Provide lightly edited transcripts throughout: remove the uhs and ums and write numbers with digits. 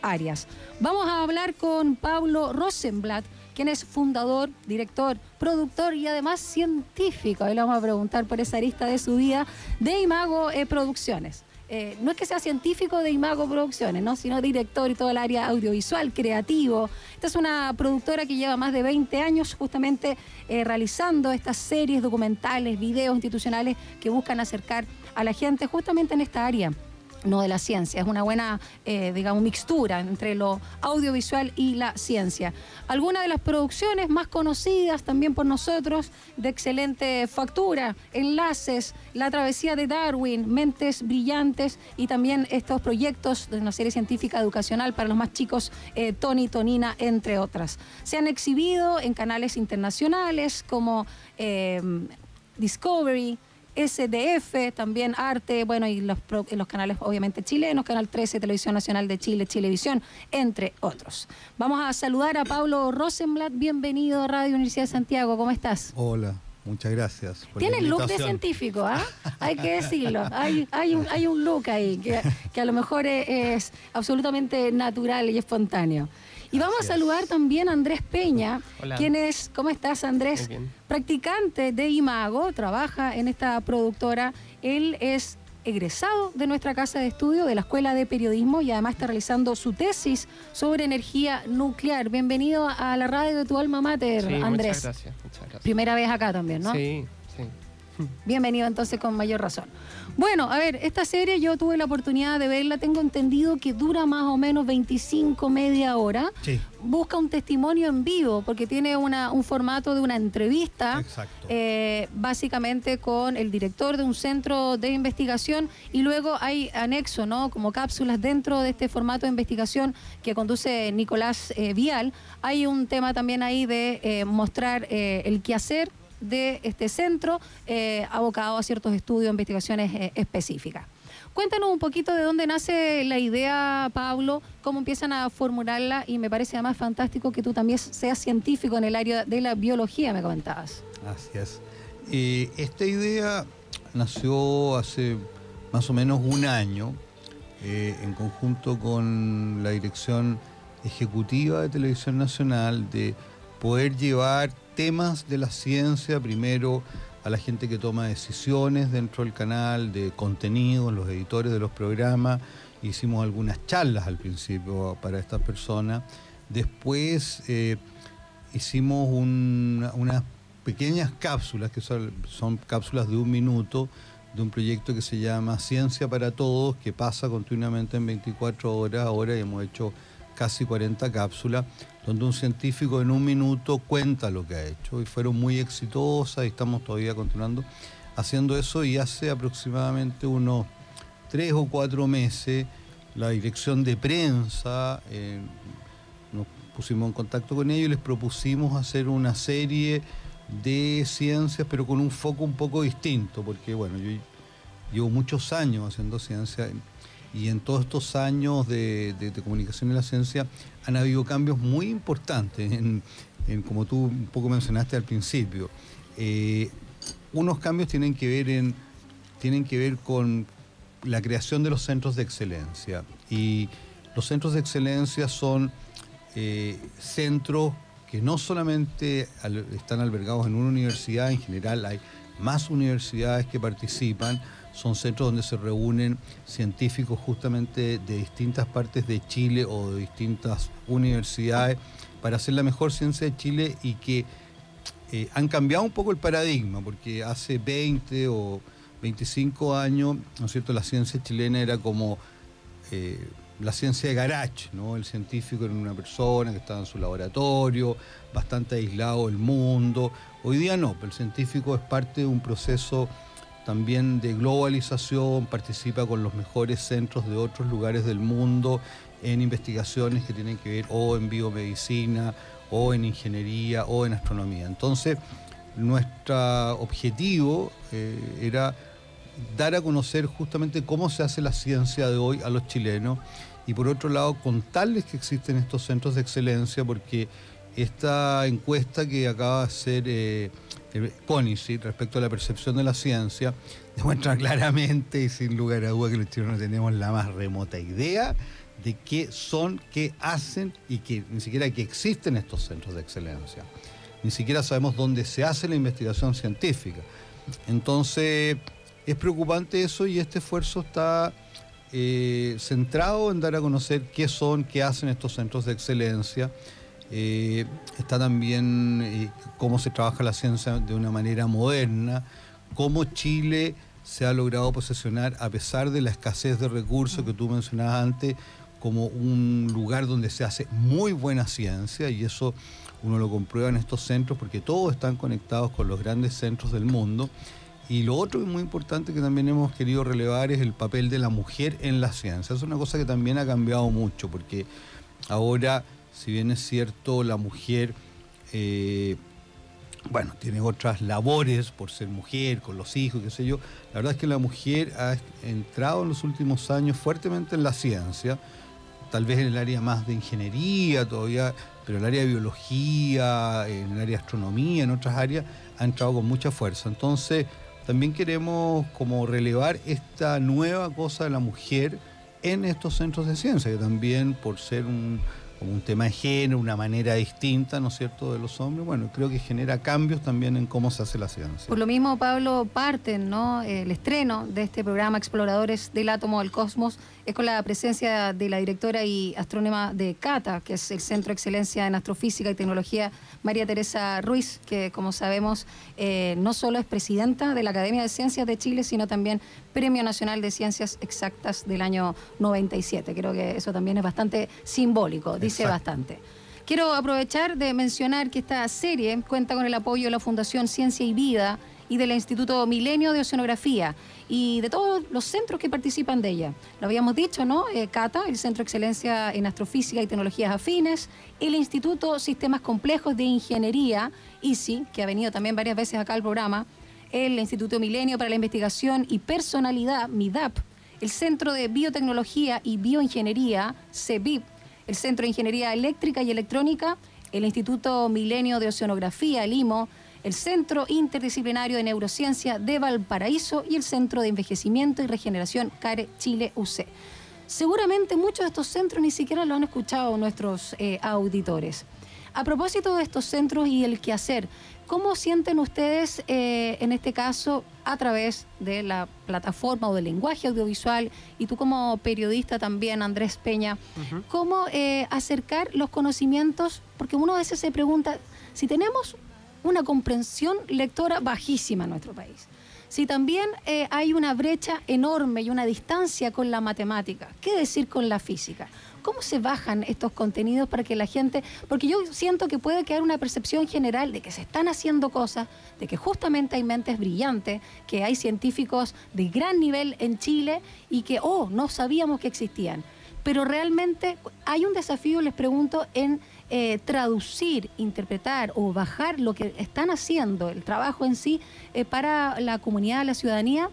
áreas. Vamos a hablar con Pablo Rosenblatt, quien es fundador, director, productor y además científico. Ahí le vamos a preguntar por esa arista de su vida de Imago Producciones. No es que sea científico de Imago Producciones, ¿no? Sino director y todo el área audiovisual, creativo. Esta es una productora que lleva más de 20 años justamente realizando estas series documentales, videos institucionales que buscan acercar a la gente justamente en esta área. No de la ciencia, es una buena, digamos, mixtura entre lo audiovisual y la ciencia. Algunas de las producciones más conocidas también por nosotros, de excelente factura, Enlaces, La Travesía de Darwin, Mentes Brillantes y también estos proyectos de una serie científica educacional para los más chicos, Tony, Tonina, entre otras. Se han exhibido en canales internacionales como Discovery, SDF, también Arte, bueno, y los canales obviamente chilenos, Canal 13, Televisión Nacional de Chile, Chilevisión, entre otros. Vamos a saludar a Pablo Rosenblatt, bienvenido a Radio Universidad de Santiago, ¿cómo estás? Hola, muchas gracias por Tiene la look de invitación. científico, ¿ah? Hay que decirlo, hay un look ahí que a lo mejor es absolutamente natural y espontáneo. Y vamos a saludar también a Andrés Peña, quien es, ¿cómo estás, Andrés? Practicante de Imago, trabaja en esta productora. Él es egresado de nuestra casa de estudio, de la Escuela de Periodismo, y además está realizando su tesis sobre energía nuclear. Bienvenido a la radio de tu alma mater, sí, Andrés. Muchas gracias. Primera vez acá también, ¿no? Sí, sí. Bienvenido entonces con mayor razón. Bueno, a ver, esta serie yo tuve la oportunidad de verla, tengo entendido que dura más o menos 25, media hora. Sí. Busca un testimonio en vivo, porque tiene un formato de una entrevista. Exacto. Básicamente con el director de un centro de investigación, y luego hay anexo, ¿no? Como cápsulas dentro de este formato de investigación que conduce Nicolás Vial. Hay un tema también ahí de mostrar el quehacer de este centro abocado a ciertos estudios, investigaciones específicas. Cuéntanos un poquito de dónde nace la idea, Pablo, cómo empiezan a formularla, y me parece además fantástico que tú también seas científico en el área de la biología, me comentabas. Así es. Esta idea nació hace más o menos un año en conjunto con la dirección ejecutiva de Televisión Nacional, de poder llevar temas de la ciencia primero a la gente que toma decisiones dentro del canal, de contenidos, los editores de los programas. Hicimos algunas charlas al principio para estas personas. Después hicimos unas pequeñas cápsulas, que son cápsulas de 1 minuto, de un proyecto que se llama Ciencia para Todos, que pasa continuamente en 24 horas ahora, y hemos hecho casi 40 cápsulas, donde un científico en 1 minuto cuenta lo que ha hecho, y fueron muy exitosas y estamos todavía continuando haciendo eso. Y hace aproximadamente unos 3 o 4 meses la dirección de prensa nos pusimos en contacto con ellos y les propusimos hacer una serie de ciencias, pero con un foco un poco distinto, porque bueno, yo llevo muchos años haciendo ciencia, y en todos estos años de comunicación en la ciencia han habido cambios muy importantes, en como tú un poco mencionaste al principio. Unos cambios tienen que ver con la creación de los centros de excelencia. Y los centros de excelencia son centros que no solamente están albergados en una universidad, en general hay más universidades que participan. Son centros donde se reúnen científicos justamente de distintas partes de Chile o de distintas universidades para hacer la mejor ciencia de Chile, y que han cambiado un poco el paradigma, porque hace 20 o 25 años, ¿no es cierto?, la ciencia chilena era como la ciencia de garage, ¿no? El científico era una persona que estaba en su laboratorio, bastante aislado del mundo. Hoy día no, pero el científico es parte de un proceso también de globalización, participa con los mejores centros de otros lugares del mundo en investigaciones que tienen que ver o en biomedicina, o en ingeniería, o en astronomía. Entonces, nuestro objetivo era dar a conocer justamente cómo se hace la ciencia de hoy a los chilenos, y por otro lado contarles que existen estos centros de excelencia, porque esta encuesta que acaba de hacer CONICET respecto a la percepción de la ciencia demuestra claramente y sin lugar a duda que los chilenos no tenemos la más remota idea de qué son, qué hacen y que ni siquiera que existen estos centros de excelencia. Ni siquiera sabemos dónde se hace la investigación científica. Entonces, es preocupante eso y este esfuerzo está centrado en dar a conocer qué son, qué hacen estos centros de excelencia. Está también cómo se trabaja la ciencia de una manera moderna, cómo Chile se ha logrado posicionar, a pesar de la escasez de recursos que tú mencionabas antes, como un lugar donde se hace muy buena ciencia, y eso uno lo comprueba en estos centros porque todos están conectados con los grandes centros del mundo. Y lo otro muy importante que también hemos querido relevar es el papel de la mujer en la ciencia. Es una cosa que también ha cambiado mucho, porque ahora, si bien es cierto, la mujer tiene otras labores por ser mujer, con los hijos, qué sé yo. La verdad es que la mujer ha entrado en los últimos años fuertemente en la ciencia, tal vez en el área más de ingeniería todavía, pero en el área de biología, en el área de astronomía, en otras áreas, ha entrado con mucha fuerza. Entonces, también queremos como relevar esta nueva cosa de la mujer en estos centros de ciencia, que también por ser como un tema de género, una manera distinta, ¿no es cierto?, de los hombres, bueno, creo que genera cambios también en cómo se hace la ciencia. Por lo mismo, Pablo, parten, ¿no? El estreno de este programa Exploradores del Átomo al Cosmos es con la presencia de la directora y astrónoma de CATA, que es el Centro de Excelencia en Astrofísica y Tecnología, María Teresa Ruiz, que como sabemos no solo es presidenta de la Academia de Ciencias de Chile, sino también Premio Nacional de Ciencias Exactas del año 97. Creo que eso también es bastante simbólico, dice bastante. Quiero aprovechar de mencionar que esta serie cuenta con el apoyo de la Fundación Ciencia y Vida y del Instituto Milenio de Oceanografía y de todos los centros que participan de ella. Lo habíamos dicho, ¿no? CATA, el Centro de Excelencia en Astrofísica y Tecnologías Afines, el Instituto Sistemas Complejos de Ingeniería, ISI, que ha venido también varias veces acá al programa, el Instituto Milenio para la Investigación y Personalidad, MIDAP, el Centro de Biotecnología y Bioingeniería, CEBIP, el Centro de Ingeniería Eléctrica y Electrónica, el Instituto Milenio de Oceanografía, el IMO, el Centro Interdisciplinario de Neurociencia de Valparaíso y el Centro de Envejecimiento y Regeneración CARE Chile UC. Seguramente muchos de estos centros ni siquiera lo han escuchado nuestros auditores. A propósito de estos centros y el quehacer, ¿cómo sienten ustedes, en este caso, a través de la plataforma o del lenguaje audiovisual, y tú como periodista también, Andrés Peña, cómo acercar los conocimientos? Porque uno a veces se pregunta, si tenemos una comprensión lectora bajísima en nuestro país, si también hay una brecha enorme y una distancia con la matemática, ¿qué decir con la física? ¿Cómo se bajan estos contenidos para que la gente...? Porque yo siento que puede quedar una percepción general de que se están haciendo cosas, de que justamente hay mentes brillantes, que hay científicos de gran nivel en Chile y que, no sabíamos que existían. Pero realmente hay un desafío, les pregunto, en traducir, interpretar o bajar lo que están haciendo, el trabajo en sí, para la comunidad, la ciudadanía.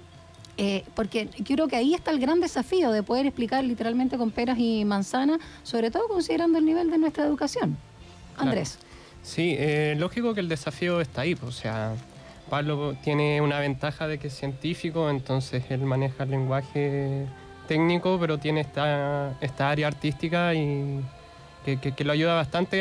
Porque creo que ahí está el gran desafío de poder explicar literalmente con peras y manzanas, sobre todo considerando el nivel de nuestra educación. Andrés. Claro. Sí, lógico que el desafío está ahí. O sea, Pablo tiene una ventaja de que es científico, entonces él maneja el lenguaje técnico, pero tiene esta área artística y que lo ayuda bastante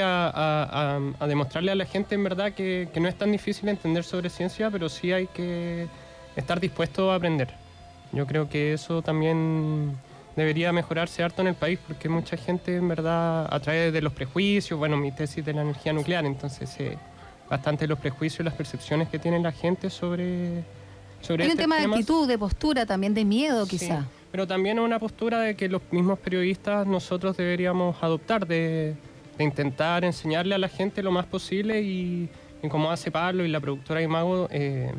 a demostrarle a la gente en verdad que no es tan difícil entender sobre ciencia, pero sí hay que estar dispuesto a aprender. Yo creo que eso también debería mejorarse harto en el país, porque mucha gente en verdad a través de los prejuicios, bueno, mi tesis de la energía nuclear, entonces bastante los prejuicios y las percepciones que tiene la gente sobre hay un tema de actitud, de postura, también de miedo quizá. Sí, pero también una postura de que los mismos periodistas nosotros deberíamos adoptar, de intentar enseñarle a la gente lo más posible y como hace Pablo y la productora Imago,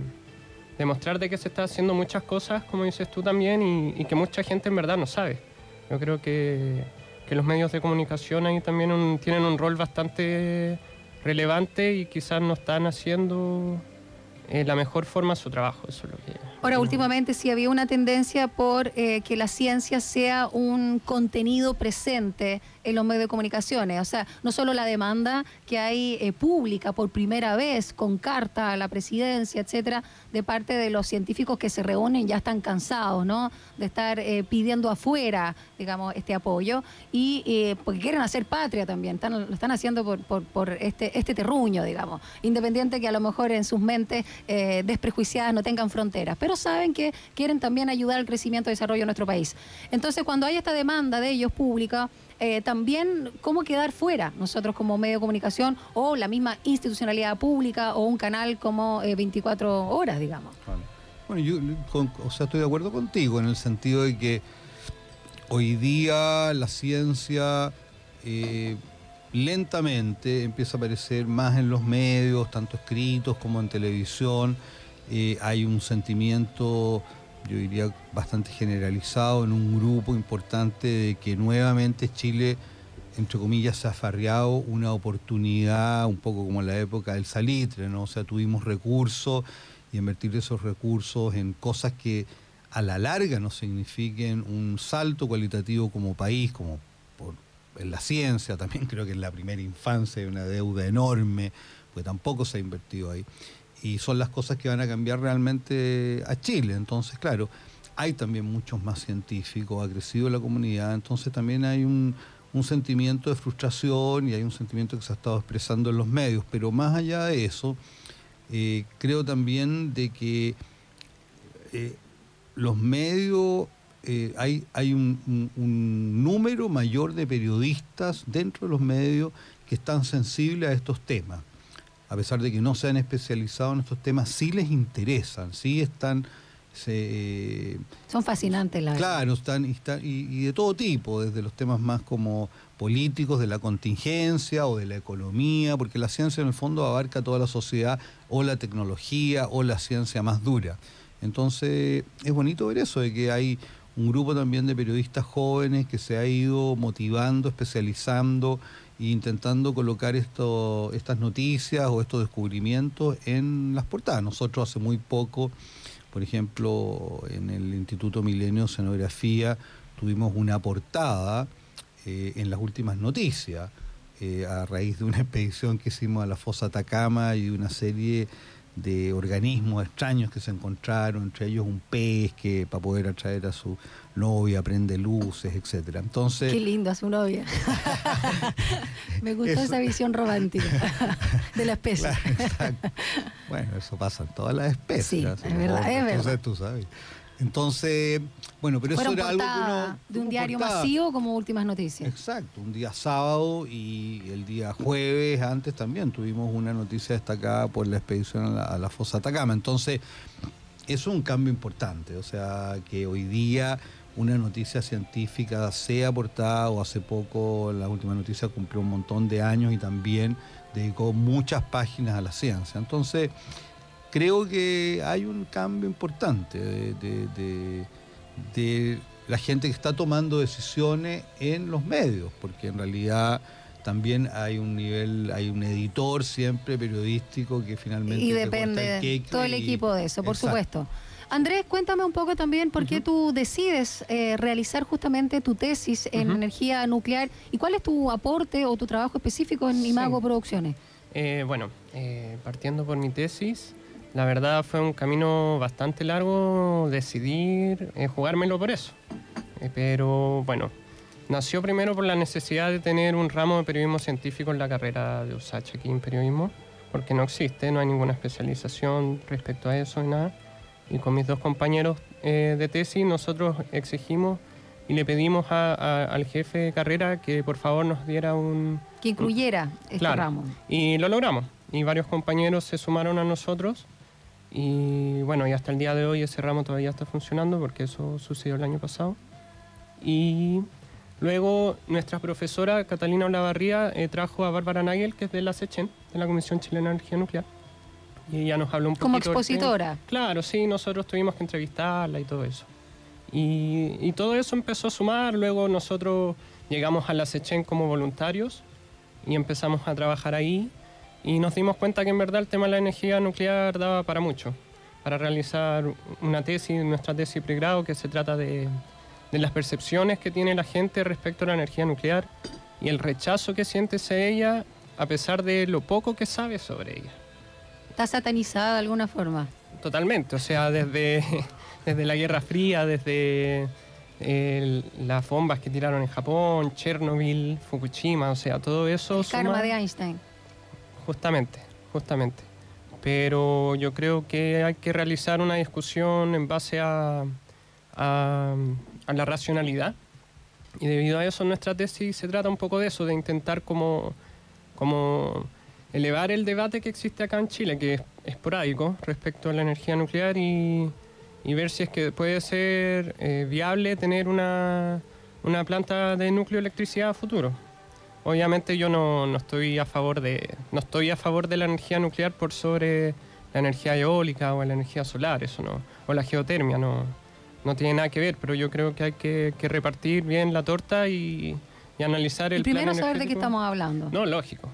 demostrar de que se está haciendo muchas cosas, como dices tú también, y que mucha gente en verdad no sabe. Yo creo que los medios de comunicación ahí también tienen un rol bastante relevante y quizás no están haciendo la mejor forma su trabajo. Eso es lo que Ahora, últimamente sí había una tendencia por que la ciencia sea un contenido presente en los medios de comunicaciones. O sea, no solo la demanda que hay pública por primera vez con carta a la presidencia, etcétera, de parte de los científicos que se reúnen, ya están cansados, ¿no?, de estar pidiendo afuera, digamos, este apoyo, y porque quieren hacer patria también, lo están haciendo por este terruño, digamos, independiente que a lo mejor en sus mentes desprejuiciadas no tengan fronteras, pero saben que quieren también ayudar al crecimiento y desarrollo de nuestro país. Entonces, cuando hay esta demanda de ellos pública, también cómo quedar fuera nosotros como medio de comunicación, o la misma institucionalidad pública, o un canal como 24 horas, digamos. Bueno, yo estoy de acuerdo contigo en el sentido de que hoy día la ciencia lentamente empieza a aparecer más en los medios, tanto escritos como en televisión. Hay un sentimiento, yo diría, bastante generalizado en un grupo importante de que nuevamente Chile, entre comillas, se ha farreado una oportunidad, un poco como en la época del salitre, ¿no? O sea, tuvimos recursos y invertir esos recursos en cosas que a la larga nos signifiquen un salto cualitativo como país, como en la ciencia. También creo que en la primera infancia hay una deuda enorme, porque tampoco se ha invertido ahí. Y son las cosas que van a cambiar realmente a Chile. Entonces, claro, hay también muchos más científicos, ha crecido la comunidad, entonces también hay un sentimiento de frustración y hay un sentimiento que se ha estado expresando en los medios. Pero más allá de eso, creo también de que los medios, hay un número mayor de periodistas dentro de los medios que están sensibles a estos temas. A pesar de que no se han especializado en estos temas, sí les interesan, sí están... Son fascinantes las... Claro, están y de todo tipo, desde los temas más como políticos, de la contingencia o de la economía, porque la ciencia en el fondo abarca toda la sociedad, o la tecnología, o la ciencia más dura. Entonces es bonito ver eso, de que hay un grupo también de periodistas jóvenes que se ha ido motivando, especializando e intentando colocar estas noticias o estos descubrimientos en las portadas. Nosotros hace muy poco, por ejemplo, en el Instituto Milenio de Oceanografía, tuvimos una portada en las últimas noticias, a raíz de una expedición que hicimos a la fosa Atacama y de una serie de organismos extraños que se encontraron, entre ellos un pez que para poder atraer a su novia prende luces, etcétera. Entonces, qué lindo a su novia. Me gustó esa visión romántica de la especie. Claro, bueno, eso pasa en todas las especies. Sí, es verdad, es verdad. Tú sabes. Entonces, bueno, pero eso era algo que uno... de un diario masivo como Últimas Noticias. Exacto, un día sábado y el día jueves antes también tuvimos una noticia destacada por la expedición a la fosa Atacama. Entonces, es un cambio importante, o sea, que hoy día una noticia científica sea portada, o hace poco la última noticia cumplió un montón de años y también dedicó muchas páginas a la ciencia. Entonces, creo que hay un cambio importante de la gente que está tomando decisiones en los medios, porque en realidad también hay un nivel, hay un editor siempre periodístico que finalmente... Y depende todo el equipo de eso, por supuesto. Andrés, cuéntame un poco también por qué tú decides realizar justamente tu tesis en energía nuclear y cuál es tu aporte o tu trabajo específico en Imago Producciones. Partiendo por mi tesis, la verdad fue un camino bastante largo decidir jugármelo por eso. Pero bueno, nació primero por la necesidad de tener un ramo de periodismo científico en la carrera de USACH aquí en periodismo, porque no existe, no hay ninguna especialización respecto a eso ni nada. Y con mis dos compañeros de tesis nosotros exigimos y le pedimos al jefe de carrera que por favor nos diera que incluyera este ramo. Y lo logramos. Y varios compañeros se sumaron a nosotros. Y bueno, y hasta el día de hoy ese ramo todavía está funcionando porque eso sucedió el año pasado. Y luego nuestra profesora Catalina Olavarría trajo a Bárbara Nagel, que es de la SECHEN, de la Comisión Chilena de Energía Nuclear. Y ella nos habló un poquito... ¿Como expositora? Claro, sí, nosotros tuvimos que entrevistarla y todo eso. Y todo eso empezó a sumar. Luego nosotros llegamos a la SECHEN como voluntarios y empezamos a trabajar ahí. Y nos dimos cuenta que en verdad el tema de la energía nuclear daba para mucho. realizar una tesis, nuestra tesis pregrado, que se trata de las percepciones que tiene la gente respecto a la energía nuclear y el rechazo que siente hacia ella a pesar de lo poco que sabe sobre ella. ¿Está satanizada de alguna forma? Totalmente, o sea, desde la Guerra Fría, desde las bombas que tiraron en Japón, Chernobyl, Fukushima, o sea, todo eso... El karma de Einstein. Justamente. Pero yo creo que hay que realizar una discusión en base a la racionalidad. Y debido a eso, nuestra tesis se trata un poco de eso, de intentar como elevar el debate que existe acá en Chile, que es esporádico respecto a la energía nuclear y ver si es que puede ser viable tener una planta de núcleo de electricidad a futuro. Obviamente yo no estoy a favor de la energía nuclear por sobre la energía eólica o la energía solar, eso no, o la geotermia, no tiene nada que ver, pero yo creo que hay que repartir bien la torta y analizar el plan primero saber de qué energético. estamos hablando. No, lógico.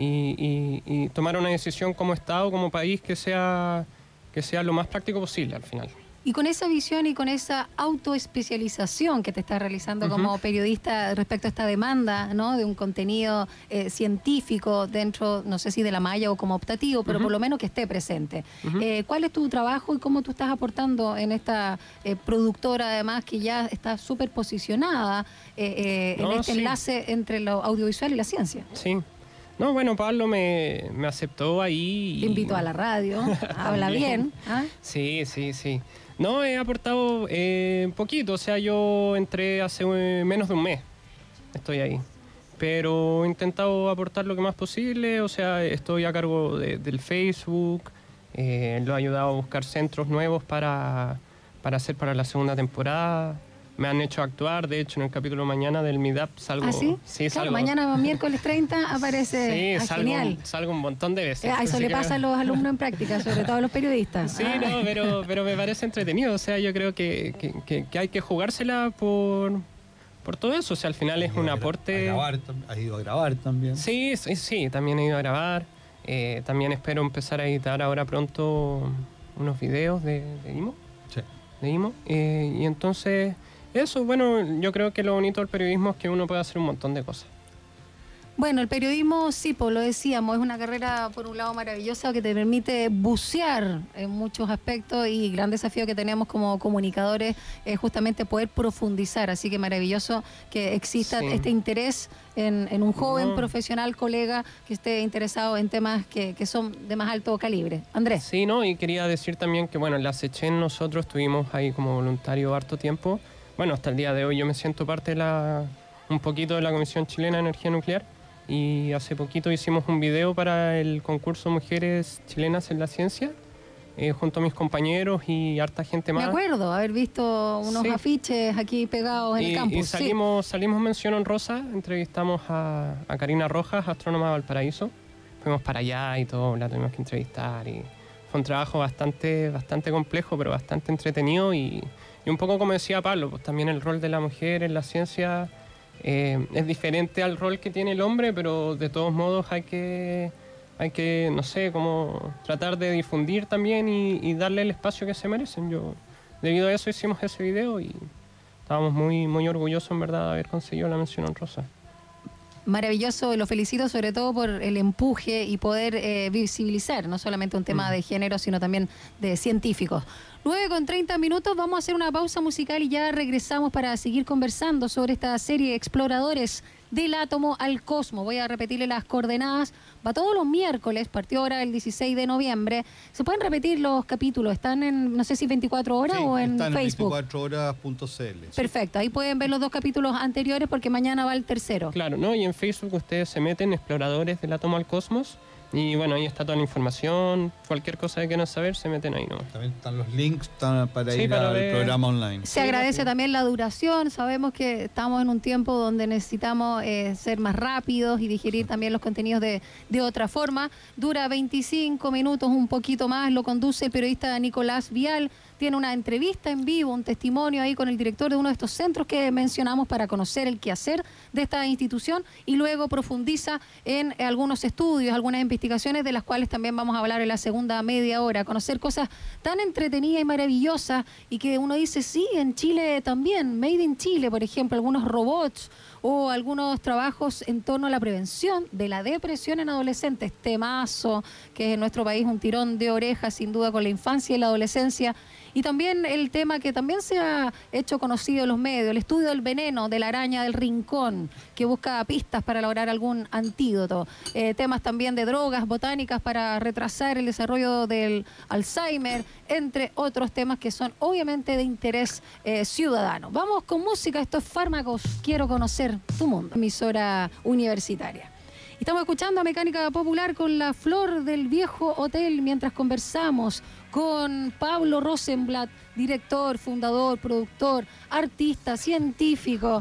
Y tomar una decisión como Estado, como país, que sea lo más práctico posible al final. Y con esa visión y con esa autoespecialización que te estás realizando como periodista respecto a esta demanda, ¿no?, de un contenido científico dentro, no sé si de la malla o como optativo, pero por lo menos que esté presente. ¿Cuál es tu trabajo y cómo tú estás aportando en esta productora, además, que ya está súper posicionada en este enlace entre lo audiovisual y la ciencia? Sí. No, bueno, Pablo me aceptó ahí. Te invitó a la radio, habla bien. ¿Ah? Sí. No, he aportado poquito, o sea, yo entré hace menos de un mes, estoy ahí. Pero he intentado aportar lo que más posible, o sea, estoy a cargo del Facebook, lo he ayudado a buscar centros nuevos para hacer para la segunda temporada. Me han hecho actuar, de hecho, en el capítulo mañana del Meetup salgo... ¿Ah, sí? Sí, claro, salgo. Mañana, miércoles 30, aparece... Sí, genial. Salgo un montón de veces. Eso le pasa a los alumnos en práctica, sobre todo a los periodistas. Sí, no, pero me parece entretenido, o sea, yo creo que hay que jugársela por todo eso, o sea, al final es un aporte... ¿Has ido a grabar también? Sí, también he ido a grabar. También espero empezar a editar ahora pronto unos videos de IMO. Sí. De IMO. Y entonces... Eso, bueno, yo creo que lo bonito del periodismo es que uno puede hacer un montón de cosas. Bueno, el periodismo, sí, pues lo decíamos, es una carrera por un lado maravillosa que te permite bucear en muchos aspectos y gran desafío que tenemos como comunicadores es justamente poder profundizar. Así que maravilloso que exista este interés en un joven profesional, colega, que esté interesado en temas que son de más alto calibre. Andrés. Sí, ¿no? Y quería decir también que, bueno, en la SECHEN nosotros estuvimos ahí como voluntario harto tiempo. Bueno, hasta el día de hoy yo me siento parte un poquito de la Comisión Chilena de Energía Nuclear y hace poquito hicimos un video para el concurso Mujeres Chilenas en la Ciencia junto a mis compañeros y harta gente más. Me acuerdo haber visto unos afiches aquí pegados en el campus. Y salimos mención honrosa, entrevistamos a Karina Rojas, astrónoma de Valparaíso. Fuimos para allá y todo, la tuvimos que entrevistar y fue un trabajo bastante complejo, pero bastante entretenido y un poco como decía Pablo, pues también el rol de la mujer en la ciencia es diferente al rol que tiene el hombre, pero de todos modos hay que no sé, como tratar de difundir también y darle el espacio que se merecen. Debido a eso hicimos ese video y estábamos muy orgullosos en verdad de haber conseguido la mención honrosa. Maravilloso, lo felicito sobre todo por el empuje y poder visibilizar no solamente un tema de género, sino también de científicos. 9:30, vamos a hacer una pausa musical y ya regresamos para seguir conversando sobre esta serie Exploradores del Átomo al Cosmos. Voy a repetirle las coordenadas. Va todos los miércoles, partió ahora el 16 de noviembre. Se pueden repetir los capítulos, están en, no sé si 24 horas o en Facebook. 24horas.cl. Perfecto, ahí pueden ver los dos capítulos anteriores porque mañana va el tercero. Claro, ¿no? Y en Facebook ustedes se meten Exploradores del Átomo al Cosmos. Y bueno, ahí está toda la información, cualquier cosa que quieran saber, se meten ahí, ¿no? También están los links para ir al programa online. Se agradece también la duración, sabemos que estamos en un tiempo donde necesitamos ser más rápidos y digerir también los contenidos de otra forma. Dura 25 minutos, un poquito más, lo conduce el periodista Nicolás Vial, tiene una entrevista en vivo, un testimonio ahí con el director de uno de estos centros que mencionamos para conocer el quehacer de esta institución y luego profundiza en algunos estudios, algunas investigaciones de las cuales también vamos a hablar en la segunda media hora, conocer cosas tan entretenidas y maravillosas y que uno dice, sí, en Chile también, Made in Chile, por ejemplo, algunos robots o algunos trabajos en torno a la prevención de la depresión en adolescentes, temazo, que es en nuestro país un tirón de orejas sin duda con la infancia y la adolescencia. Y también el tema que también se ha hecho conocido en los medios, el estudio del veneno de la araña del rincón, que busca pistas para lograr algún antídoto. Temas también de drogas botánicas para retrasar el desarrollo del Alzheimer, entre otros temas que son obviamente de interés ciudadano. Vamos con música, esto es Fármacos, quiero conocer tu mundo, emisora universitaria. Estamos escuchando a Mecánica Popular con La Flor del Viejo Hotel mientras conversamos con Pablo Rosenblatt, director, fundador, productor, artista, científico,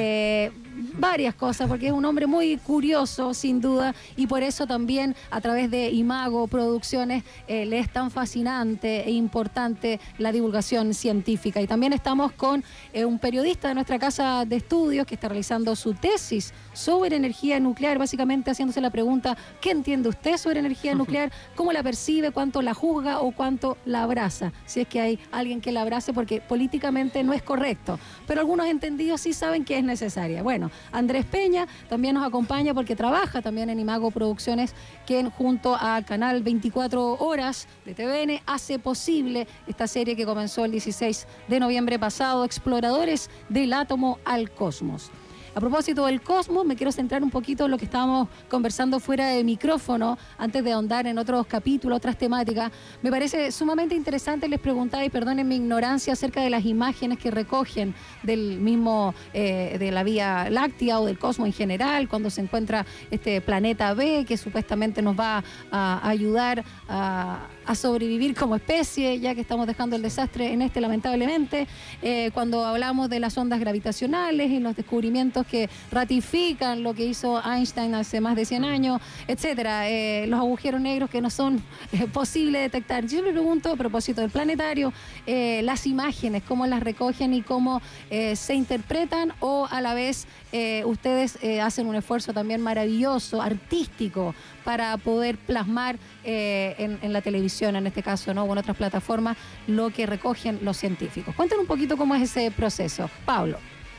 varias cosas, porque es un hombre muy curioso, sin duda, y por eso también a través de Imago Producciones le es tan fascinante e importante la divulgación científica. Y también estamos con un periodista de nuestra casa de estudios que está realizando su tesis sobre energía nuclear, básicamente haciéndose la pregunta, ¿qué entiende usted sobre energía nuclear? ¿Cómo la percibe? ¿Cuánto la juzga o cuánto la abraza? Si es que hay alguien que la abrace, porque políticamente no es correcto, pero algunos entendidos sí saben que es necesaria. Bueno, Andrés Peña también nos acompaña porque trabaja también en Imago Producciones, quien junto al canal 24 Horas de TVN hace posible esta serie que comenzó el 16 de noviembre pasado, Exploradores del Átomo al Cosmos. A propósito del cosmos, me quiero centrar un poquito en lo que estábamos conversando fuera de micrófono, antes de ahondar en otros capítulos, otras temáticas. Me parece sumamente interesante, les preguntaba, y perdonen mi ignorancia, acerca de las imágenes que recogen del mismo, de la Vía Láctea o del cosmos en general, cuando se encuentra este planeta B, que supuestamente nos va a ayudar a sobrevivir como especie, ya que estamos dejando el desastre en este, lamentablemente. Cuando hablamos de las ondas gravitacionales y los descubrimientos que ratifican lo que hizo Einstein hace más de 100 años, etcétera, los agujeros negros que no son posibles de detectar. Yo me pregunto, a propósito del planetario, las imágenes, cómo las recogen y cómo se interpretan, o a la vez ustedes hacen un esfuerzo también maravilloso, artístico, para poder plasmar en la televisión, en este caso, ¿no?, o en otras plataformas, lo que recogen los científicos. Cuéntanos un poquito cómo es ese proceso, Pablo.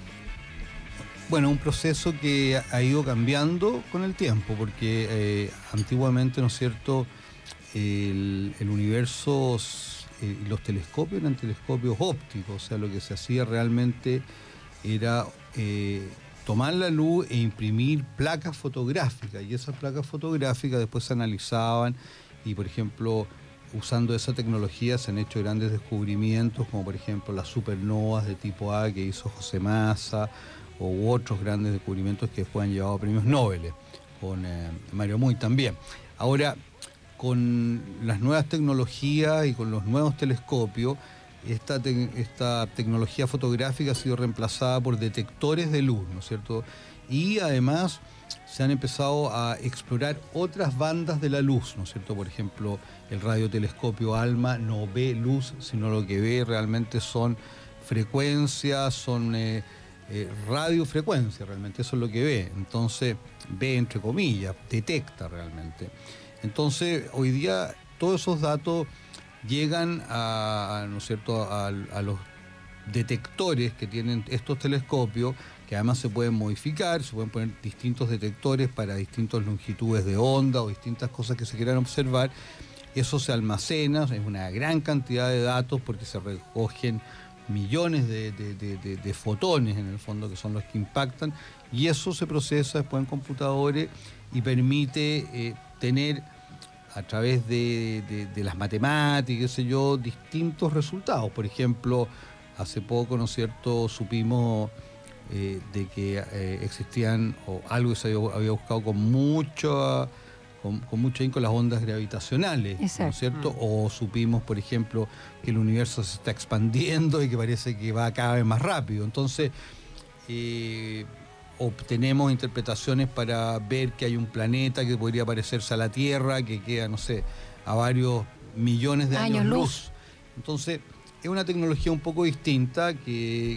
Bueno, un proceso que ha ido cambiando con el tiempo, porque antiguamente, ¿no es cierto?, el universo, los telescopios eran telescopios ópticos, o sea, lo que se hacía realmente era tomar la luz e imprimir placas fotográficas, y esas placas fotográficas después se analizaban y, por ejemplo, usando esa tecnología se han hecho grandes descubrimientos, como por ejemplo las supernovas de tipo A que hizo José Massa, u otros grandes descubrimientos que después han llevado a premios Nobel, con Mario Muy también. Ahora, con las nuevas tecnologías y con los nuevos telescopios, esta tecnología fotográfica ha sido reemplazada por detectores de luz, ¿no es cierto? Y además se han empezado a explorar otras bandas de la luz, ¿no es cierto? Por ejemplo, el radiotelescopio ALMA no ve luz, sino lo que ve realmente son frecuencias, son radiofrecuencias, realmente eso es lo que ve. Entonces, ve entre comillas, detecta realmente. Entonces, hoy día todos esos datos llegan ¿no es cierto?, a los detectores que tienen estos telescopios, que además se pueden modificar, se pueden poner distintos detectores para distintas longitudes de onda o distintas cosas que se quieran observar. Eso se almacena, es una gran cantidad de datos porque se recogen millones de fotones en el fondo, que son los que impactan, y eso se procesa después en computadores y permite tener a través de las matemáticas, qué sé yo, distintos resultados. Por ejemplo, hace poco, ¿no es cierto?, supimos de que existían, o algo que se había buscado con mucho ahínco, las ondas gravitacionales, ¿no es cierto? O supimos, por ejemplo, que el universo se está expandiendo y que parece que va cada vez más rápido. Entonces, obtenemos interpretaciones para ver que hay un planeta que podría parecerse a la Tierra, que queda, no sé, a varios millones de años luz. Entonces, es una tecnología un poco distinta que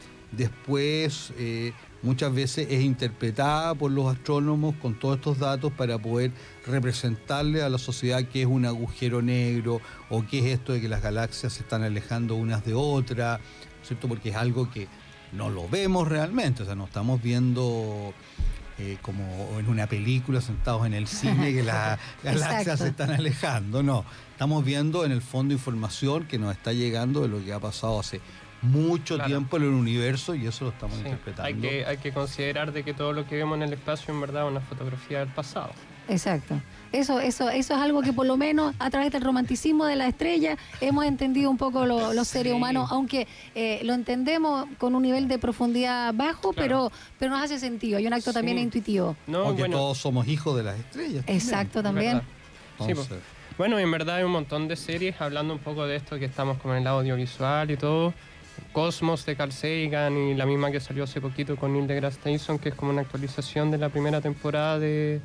después muchas veces es interpretada por los astrónomos con todos estos datos para poder representarle a la sociedad qué es un agujero negro o qué es esto de que las galaxias se están alejando unas de otras, ¿cierto? Porque es algo que no lo vemos realmente, o sea, no estamos viendo como en una película sentados en el cine que las galaxias se están alejando, no, estamos viendo en el fondo información que nos está llegando de lo que ha pasado hace mucho tiempo en el universo y eso lo estamos interpretando. Hay que considerar de que todo lo que vemos en el espacio en verdad es una fotografía del pasado. Exacto. Eso es algo que por lo menos a través del romanticismo de la estrella hemos entendido un poco los seres humanos, aunque lo entendemos con un nivel de profundidad bajo, pero nos hace sentido. Hay un acto también intuitivo. Aunque todos somos hijos de las estrellas. Exacto, también. Entonces, bueno, en verdad hay un montón de series hablando un poco de esto que estamos con el audiovisual y todo. Cosmos de Carl Sagan y la misma que salió hace poquito con Neil deGrasse Tyson, que es como una actualización de la primera temporada de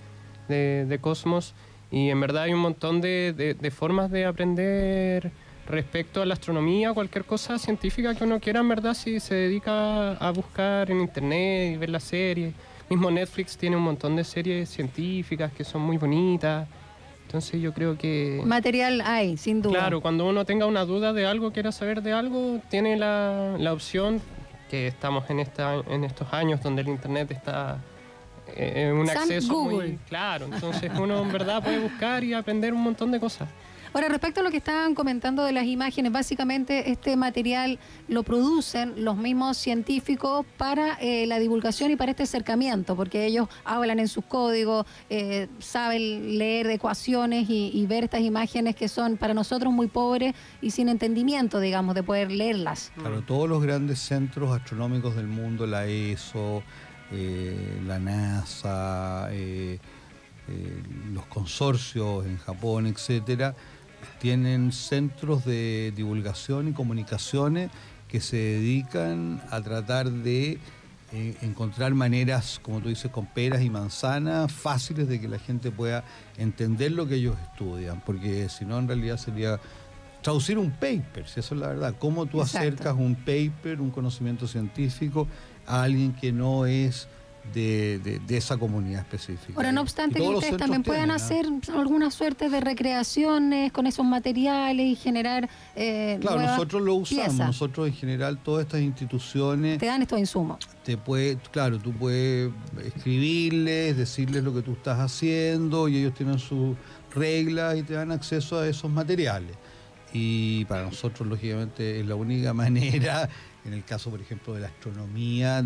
Cosmos, y en verdad hay un montón de formas de aprender respecto a la astronomía, cualquier cosa científica que uno quiera, en verdad, si se dedica a buscar en internet y ver las series. Mismo Netflix tiene un montón de series científicas que son muy bonitas. Entonces yo creo que... material hay, sin duda. Claro, cuando uno tenga una duda de algo, quiera saber de algo, tiene la opción, que estamos en estos años donde el internet está en un acceso Google. muy claro. Entonces uno en verdad puede buscar y aprender un montón de cosas. Ahora, respecto a lo que estaban comentando de las imágenes, básicamente este material lo producen los mismos científicos para la divulgación y para este acercamiento, porque ellos hablan en sus códigos, saben leer ecuaciones y ver estas imágenes que son para nosotros muy pobres y sin entendimiento, digamos, de poder leerlas. Claro, todos los grandes centros astronómicos del mundo, la ESO, la NASA, los consorcios en Japón, etcétera, tienen centros de divulgación y comunicaciones que se dedican a tratar de encontrar maneras, como tú dices, con peras y manzanas, fáciles de que la gente pueda entender lo que ellos estudian, porque si no en realidad sería traducir un paper, si eso es la verdad. ¿Cómo tú acercas un paper, un conocimiento científico a alguien que no es de esa comunidad específica? Ahora, no obstante, que ustedes también puedan hacer alguna suerte de recreaciones con esos materiales y generar claro, nosotros lo usamos, piezas. nosotros en general, todas estas instituciones te dan estos insumos. Claro, tú puedes escribirles, decirles lo que tú estás haciendo y ellos tienen sus reglas y te dan acceso a esos materiales. Y para nosotros, lógicamente, es la única manera, en el caso, por ejemplo, de la astronomía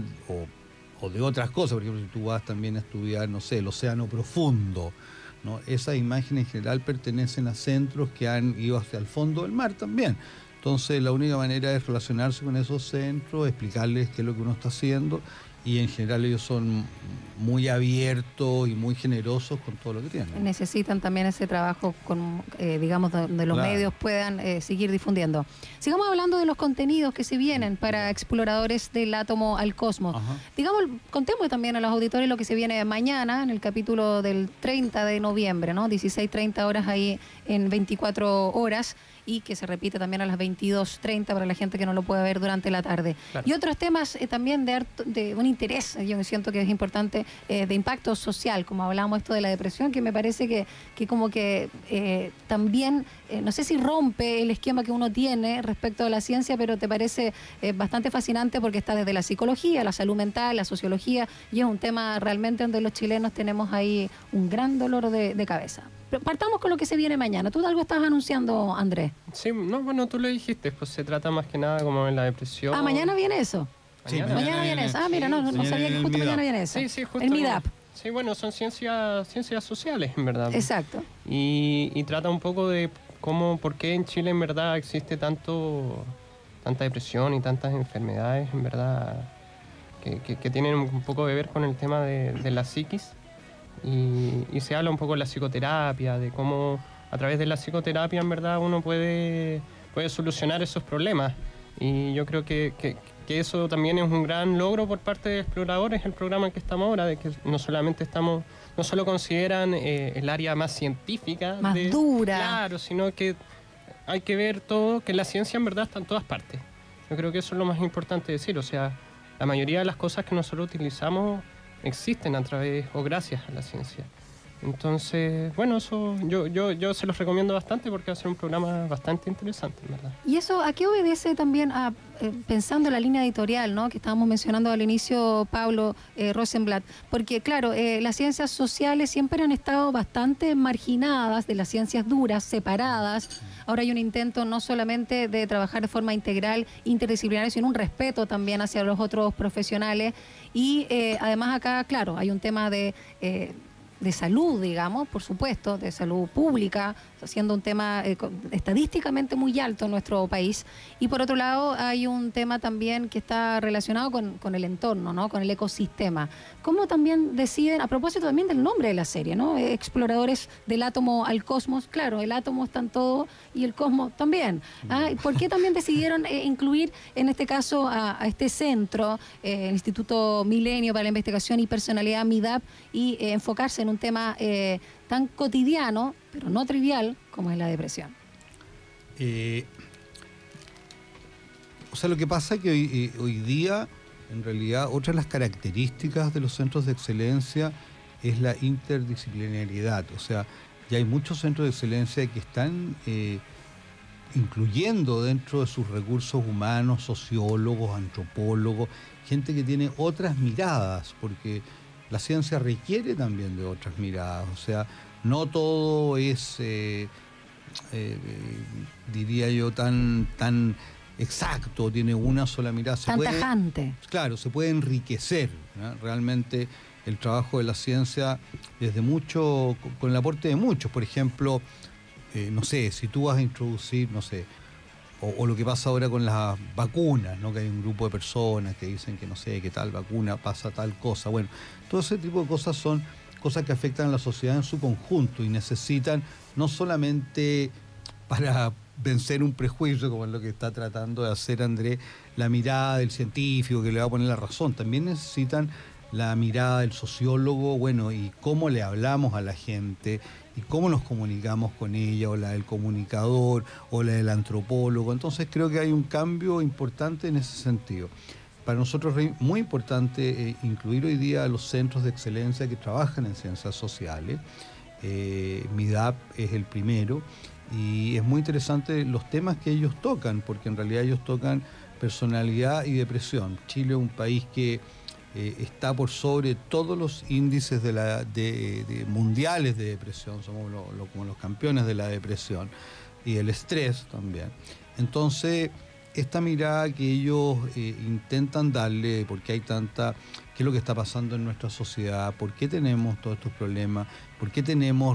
o de otras cosas, por ejemplo, si tú vas también a estudiar, no sé, el océano profundo, ¿no? Esas imágenes en general pertenecen a centros que han ido hacia el fondo del mar también. Entonces, la única manera es relacionarse con esos centros, explicarles qué es lo que uno está haciendo, y en general ellos son muy abiertos y muy generosos con todo lo que tienen. Necesitan también ese trabajo, digamos, donde los medios puedan seguir difundiendo. Sigamos hablando de los contenidos que se vienen para exploradores del átomo al cosmos. Digamos, contemos también a los auditores lo que se viene mañana en el capítulo del 30 de noviembre, ¿no? 16:30 horas ahí en 24 horas. Y que se repite también a las 22:30 para la gente que no lo puede ver durante la tarde. Claro. Y otros temas también de un interés, yo siento que es importante, de impacto social, como hablábamos esto de la depresión, que me parece que como que también, no sé si rompe el esquema que uno tiene respecto a la ciencia, pero te parece bastante fascinante porque está desde la psicología, la salud mental, la sociología, y es un tema realmente donde los chilenos tenemos ahí un gran dolor de cabeza. Pero partamos con lo que se viene mañana. ¿Tú algo estás anunciando, Andrés? Sí, no, bueno, tú lo dijiste, pues se trata más que nada como en la depresión. Ah, mañana viene eso. Sí, mañana viene eso. Ah, mira, no sabía que justo mañana viene eso. Sí, justo. El MIDAP. Sí, bueno, son ciencias sociales, en verdad. Exacto. Y trata un poco de por qué en Chile en verdad existe tanta depresión y tantas enfermedades, en verdad, que tienen un poco que ver con el tema de la psiquis. Y se habla un poco de la psicoterapia, de cómo a través de la psicoterapia en verdad uno puede solucionar esos problemas. Y yo creo que eso también es un gran logro por parte de exploradores, el programa en que estamos ahora, de que no solo consideran el área más científica, más dura, claro, sino que hay que ver todo, que la ciencia en verdad está en todas partes. Yo creo que eso es lo más importante decir, o sea, la mayoría de las cosas que nosotros utilizamos existen a través o gracias a la ciencia. Entonces, bueno, eso yo se los recomiendo bastante porque va a ser un programa bastante interesante, en verdad. ¿Y eso a qué obedece también, pensando en la línea editorial, ¿no?, que estábamos mencionando al inicio, Pablo Rosenblatt? Porque, claro, las ciencias sociales siempre han estado bastante marginadas de las ciencias duras, separadas. Ahora hay un intento no solamente de trabajar de forma integral, interdisciplinaria, sino un respeto también hacia los otros profesionales. Y además acá, claro, hay un tema de salud, digamos, por supuesto, de salud pública, siendo un tema estadísticamente muy alto en nuestro país. Y por otro lado, hay un tema también que está relacionado con el entorno, ¿no?, con el ecosistema. ¿Cómo también deciden, a propósito también del nombre de la serie, ¿no?, Exploradores del átomo al cosmos? Claro, el átomo está en todo y el cosmos también. ¿Por qué también decidieron incluir, en este caso, a este centro, el Instituto Milenio para la Investigación y Personalidad, MIDAP, y enfocarse en un tema tan cotidiano, pero no trivial, como es la depresión? O sea, lo que pasa es que hoy día, en realidad, otra de las características de los centros de excelencia es la interdisciplinariedad. O sea, ya hay muchos centros de excelencia que están incluyendo dentro de sus recursos humanos sociólogos, antropólogos, gente que tiene otras miradas, porque la ciencia requiere también de otras miradas. O sea, no todo es, diría yo, tan exacto, tiene una sola mirada. Tan tajante. Claro, se puede enriquecer, ¿no? Realmente el trabajo de la ciencia con el aporte de muchos. Por ejemplo, no sé, si tú vas a introducir, no sé, o lo que pasa ahora con las vacunas, ¿no?, que hay un grupo de personas que dicen que no sé, que tal vacuna pasa tal cosa. Bueno, todo ese tipo de cosas son cosas que afectan a la sociedad en su conjunto y necesitan no solamente para vencer un prejuicio, como es lo que está tratando de hacer Andrés, la mirada del científico que le va a poner la razón, también necesitan la mirada del sociólogo, bueno, y cómo le hablamos a la gente y cómo nos comunicamos con ella, o la del comunicador, o la del antropólogo. Entonces creo que hay un cambio importante en ese sentido. Para nosotros es muy importante incluir hoy día a los centros de excelencia que trabajan en ciencias sociales. MIDAP es el primero, y es muy interesante los temas que ellos tocan, porque en realidad ellos tocan personalidad y depresión. Chile es un país que está por sobre todos los índices mundiales de depresión. Somos como los campeones de la depresión y el estrés también. Entonces, esta mirada que ellos intentan darle, porque hay qué es lo que está pasando en nuestra sociedad, por qué tenemos todos estos problemas, por qué tenemos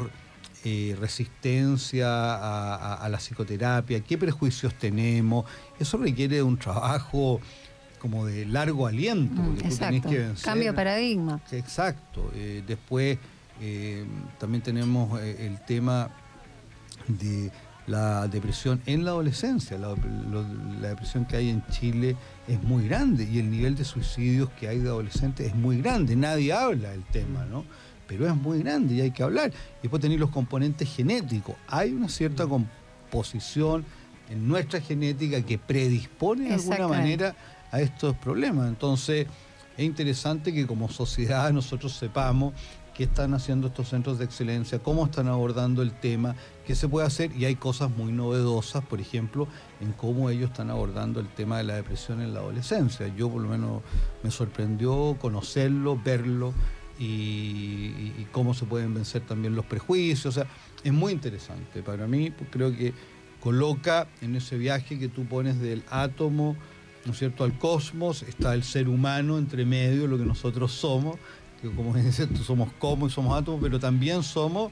resistencia a la psicoterapia, qué prejuicios tenemos. Eso requiere un trabajo como de largo aliento, porque tú tenés que vencer. Cambio de paradigma. Exacto. Después también tenemos el tema de la depresión en la adolescencia. La depresión que hay en Chile es muy grande, y el nivel de suicidios que hay de adolescentes es muy grande. Nadie habla del tema, ¿no? Pero es muy grande y hay que hablar. Y después tenéis los componentes genéticos. Hay una cierta composición en nuestra genética que predispone de alguna manera a estos problemas. Entonces, es interesante que como sociedad nosotros sepamos qué están haciendo estos centros de excelencia, cómo están abordando el tema, qué se puede hacer, y hay cosas muy novedosas, por ejemplo, en cómo ellos están abordando el tema de la depresión en la adolescencia. Yo por lo menos me sorprendió conocerlo, verlo, y cómo se pueden vencer también los prejuicios. O sea, es muy interesante. Para mí, pues, creo que coloca en ese viaje que tú pones del átomo, ¿no es cierto?, al cosmos, está el ser humano entre medio, lo que nosotros somos, que como dices tú, somos cosmos y somos átomos, pero también somos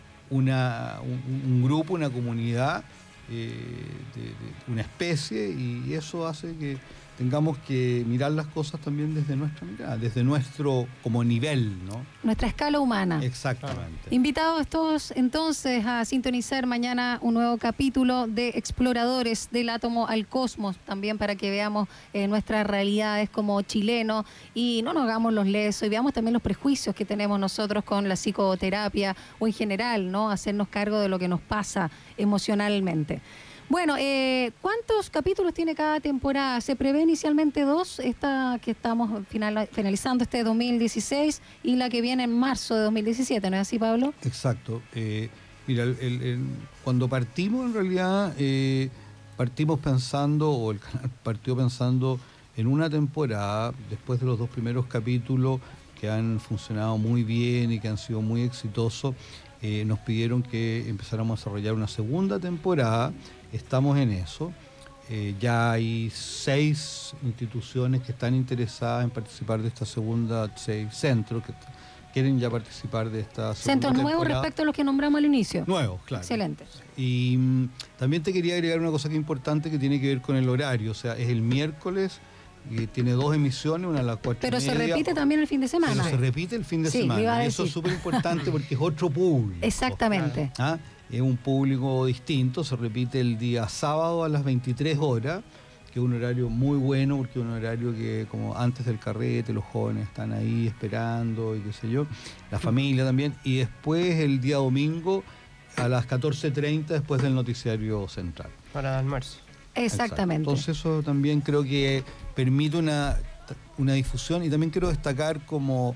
un grupo, una comunidad, una especie, y eso hace que tengamos que mirar las cosas también desde nuestra mirada, desde nuestro como nivel, ¿no? Nuestra escala humana. Exactamente. Invitados todos entonces a sintonizar mañana un nuevo capítulo de Exploradores del Átomo al Cosmos, también para que veamos nuestras realidades como chilenos y no nos hagamos los lesos, y veamos también los prejuicios que tenemos nosotros con la psicoterapia o en general, ¿no? Hacernos cargo de lo que nos pasa emocionalmente. Bueno, ¿cuántos capítulos tiene cada temporada? Se prevé inicialmente 2, esta que estamos finalizando este 2016 y la que viene en marzo de 2017, ¿no es así, Pablo? Exacto. Mira, cuando partimos, en realidad, partimos pensando, o el canal partió pensando en una temporada, después de los 2 primeros capítulos que han funcionado muy bien y que han sido muy exitosos, nos pidieron que empezáramos a desarrollar una segunda temporada. Estamos en eso. Ya hay 6 instituciones que están interesadas en participar de esta segunda, 6 centros que quieren ya participar de esta segunda Centros nuevos temporada. respecto a los que nombramos al inicio. Nuevos, claro. Excelente. Y también te quería agregar una cosa que es importante que tiene que ver con el horario. O sea, es el miércoles, y tiene 2 emisiones, una a las 4:30. Pero se repite también el fin de semana. Pero se repite el fin de Sí, semana. iba a Y eso decir. es súper importante porque es otro público. Exactamente. ¿Ah? Es un público distinto, se repite el día sábado a las 23 horas, que es un horario muy bueno, porque es un horario que como antes del carrete, los jóvenes están ahí esperando y qué sé yo, la familia también, y después el día domingo a las 14:30 después del noticiario central. Para el almuerzo. Exactamente. Exacto. Entonces eso también creo que permite una difusión, y también quiero destacar como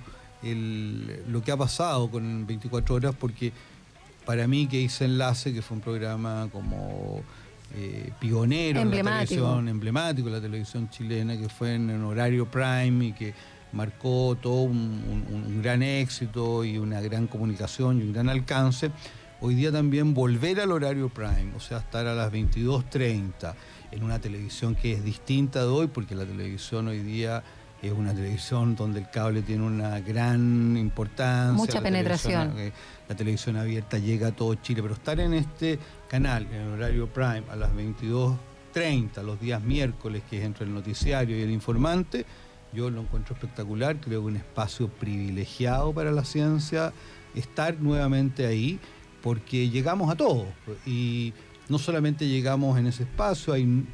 lo que ha pasado con 24 horas, porque para mí que hice Enlace, que fue un programa como pionero en la televisión, emblemático en la televisión chilena, que fue en horario prime y que marcó todo un gran éxito y una gran comunicación y un gran alcance. Hoy día también volver al horario prime, o sea, estar a las 22:30 en una televisión que es distinta de hoy, porque la televisión hoy día es una televisión donde el cable tiene una gran importancia. Mucha penetración. La televisión abierta llega a todo Chile, pero estar en este canal, en el horario prime, a las 22:30, los días miércoles, que es entre el noticiario y el informante, yo lo encuentro espectacular. Creo que un espacio privilegiado para la ciencia estar nuevamente ahí, porque llegamos a todos, y no solamente llegamos en ese espacio, hay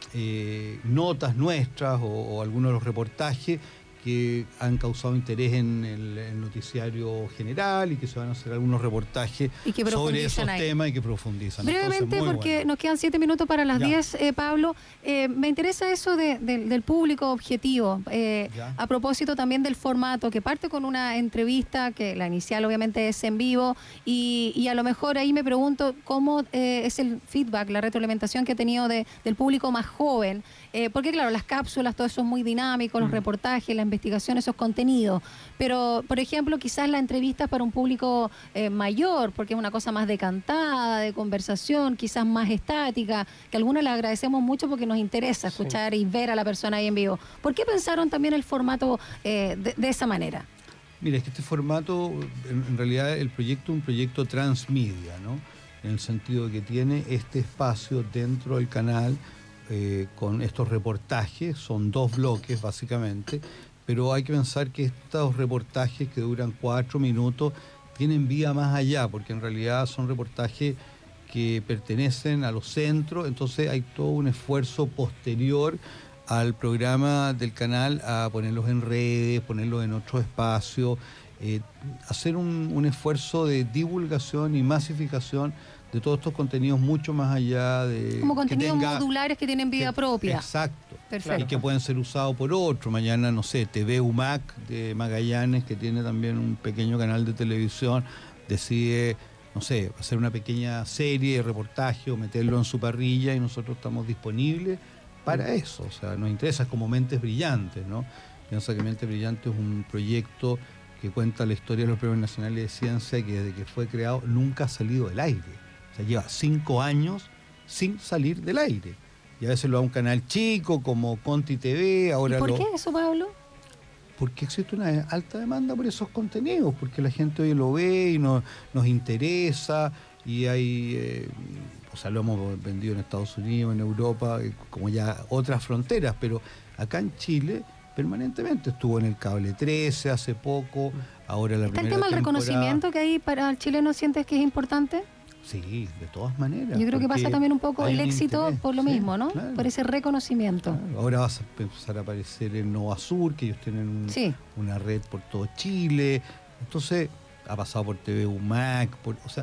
notas nuestras o algunos de los reportajes que han causado interés en el noticiario general, y que se van a hacer algunos reportajes sobre esos temas y que profundizan. Brevemente, entonces, porque bueno. nos quedan 7 minutos para las Ya. 10, Pablo. Me interesa eso del público objetivo. A propósito también del formato, que parte con una entrevista, que la inicial obviamente es en vivo, y a lo mejor ahí me pregunto cómo es el feedback, la retroalimentación que ha tenido del público más joven. Porque claro, las cápsulas, todo eso es muy dinámico, los reportajes, la investigación, esos contenidos. Pero, por ejemplo, quizás la entrevista es para un público mayor, porque es una cosa más decantada, de conversación, quizás más estática, que a algunos le agradecemos mucho porque nos interesa escuchar y ver a la persona ahí en vivo. ¿Por qué pensaron también el formato de esa manera? Mira, es que este formato, en realidad el proyecto es un proyecto transmedia, ¿no? En el sentido de que tiene este espacio dentro del canal, con estos reportajes, son 2 bloques básicamente, pero hay que pensar que estos reportajes que duran 4 minutos tienen vida más allá, porque en realidad son reportajes que pertenecen a los centros, entonces hay todo un esfuerzo posterior al programa del canal a ponerlos en redes, ponerlos en otros espacios, hacer un esfuerzo de divulgación y masificación de todos estos contenidos mucho más allá de... Como contenidos modulares que tienen vida propia. Exacto. Perfecto. Y que pueden ser usados por otro. Mañana, no sé, TV UMAC de Magallanes, que tiene también un pequeño canal de televisión, decide, no sé, hacer una pequeña serie de reportaje o meterlo en su parrilla, y nosotros estamos disponibles para eso. O sea, nos interesa como Mentes Brillantes, ¿no? Piensa que Mentes Brillantes es un proyecto que cuenta la historia de los premios nacionales de ciencia, que desde que fue creado nunca ha salido del aire. O sea, lleva 5 años sin salir del aire. Y a veces lo da un canal chico como Conti TV. Ahora ¿Y por qué eso, Pablo? Porque existe una alta demanda por esos contenidos, porque la gente hoy lo ve y nos interesa, y hay, o sea, lo hemos vendido en Estados Unidos, en Europa, como ya otras fronteras, pero acá en Chile permanentemente estuvo en el Cable 13 hace poco, ahora la ¿Está el primera tema del temporada. reconocimiento que hay para el chileno? ¿Sientes que es importante? Sí, de todas maneras. Yo creo que pasa también un poco el éxito interés, por lo sí, mismo, ¿no? claro. Por ese reconocimiento. Claro. Ahora vas a empezar a aparecer en Nova Sur, que ellos tienen una red por todo Chile. Entonces, ha pasado por TV UMAC, o sea,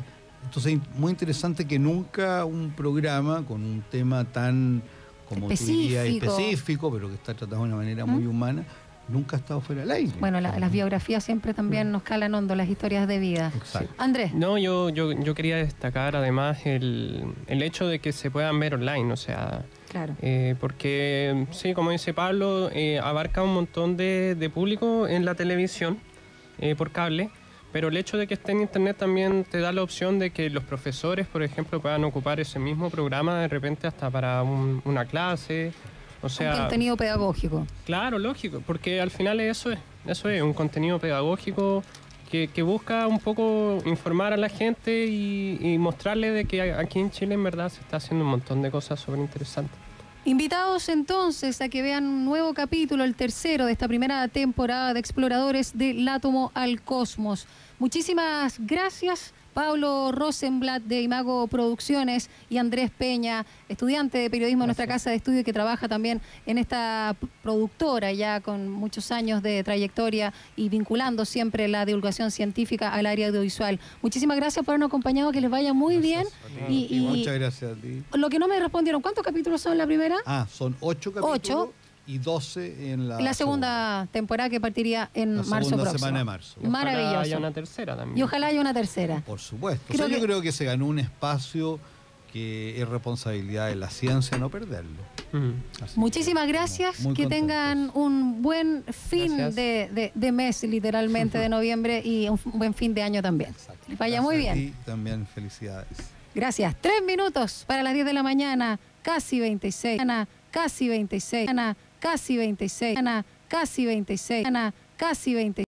Entonces, muy interesante que nunca un programa con un tema tan, como tú dirías, específico, pero que está tratado de una manera muy humana, nunca ha estado fuera del aire. Bueno, las biografías siempre también nos calan hondo, las historias de vida. Exacto. Andrés. No, yo quería destacar además el hecho de que se puedan ver online, o sea, Claro. porque sí, como dice Pablo, abarca un montón de público en la televisión por cable, pero el hecho de que esté en internet también te da la opción de que los profesores, por ejemplo, puedan ocupar ese mismo programa de repente hasta para una clase. O sea, un contenido pedagógico. Claro, lógico, porque al final eso es un contenido pedagógico que busca un poco informar a la gente y mostrarle de que aquí en Chile en verdad se está haciendo un montón de cosas súper interesantes. Invitados entonces a que vean un nuevo capítulo, el tercero de esta primera temporada de Exploradores del Átomo al Cosmos. Muchísimas gracias, Pablo Rosenblatt de Imago Producciones y Andrés Peña, estudiante de periodismo en nuestra casa de estudio, que trabaja también en esta productora ya con muchos años de trayectoria y vinculando siempre la divulgación científica al área audiovisual. Muchísimas gracias por habernos acompañado, que les vaya muy bien. Y muchas gracias a ti. Lo que no me respondieron, ¿cuántos capítulos son la primera? Son 8 capítulos. 8. Y 12 en la segunda temporada, que partiría en marzo próximo. La segunda semana de marzo. Maravilloso. Ojalá haya una tercera también. Y ojalá haya una tercera. Por supuesto. Yo creo que se ganó un espacio que es responsabilidad de la ciencia no perderlo. Muchísimas gracias. Que tengan un buen fin de mes, literalmente, de noviembre, y un buen fin de año también. Exacto. Les vaya muy bien. Y también felicidades. Gracias. 3 minutos para las 10 de la mañana. Casi 26. Casi 26. Casi 26. Casi 26. Casi 26.